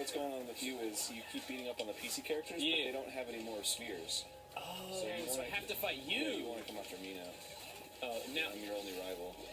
what's going on with you is you keep beating up on the PC characters, but they don't have any more spheres. Oh, so I have to fight you. Yeah, you want to come after me now. Now I'm your only rival.